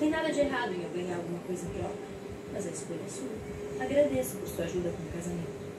tem nada de errado em eu ganhar alguma coisa em troca, mas a escolha é sua. Agradeço por sua ajuda com o casamento.